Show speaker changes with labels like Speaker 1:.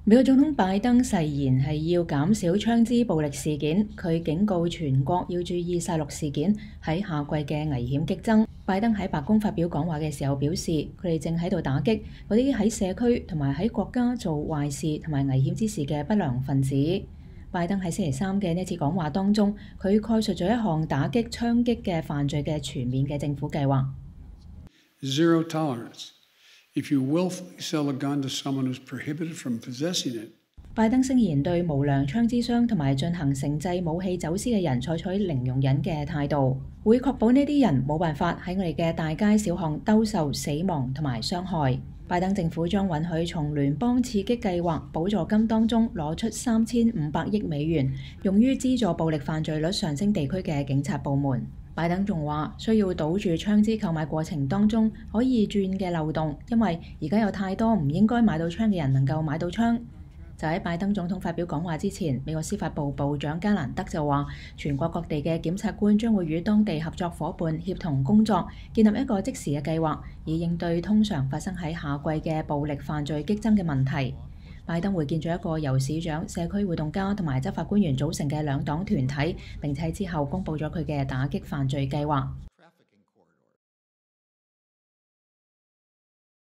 Speaker 1: 美國總統拜登誓言係要減少槍支暴力事件，佢警告全國要注意殺戮事件喺夏季嘅危險激增。拜登喺白宮發表講話嘅時候表示，佢哋正喺度打擊嗰啲喺社區同埋喺國家做壞事同埋危險之事嘅不良分子。拜登喺星期三嘅呢次講話當中，佢概述咗一項打擊槍擊嘅犯罪嘅全面嘅政府計劃。
Speaker 2: Zero tolerance. If you willfully sell a gun to someone who's prohibited from possessing it.
Speaker 1: 拜登聲言對無良槍支商同埋進行城製武器走私嘅人採取零容忍嘅態度，會確保呢啲人冇辦法喺我哋嘅大街小巷兜售死亡同埋傷害。拜登政府將允許從聯邦刺激計劃補助金當中攞出3500億美元，用於資助暴力犯罪率上升地區嘅警察部門。拜登仲話需要堵住槍支購買過程當中可以轉嘅漏洞，因為而家有太多唔應該買到槍嘅人能夠買到槍。就喺拜登總統發表講話之前，美國司法部部長加蘭德就話，全國各地嘅檢察官將會與當地合作夥伴協同工作，建立一個即時嘅計劃，以應對通常發生喺夏季嘅暴力犯罪激增嘅問題。拜登會見咗一個由市長、社區活動家同埋執法官員組成嘅兩黨團體，並且之後公佈咗佢嘅打擊犯罪計劃。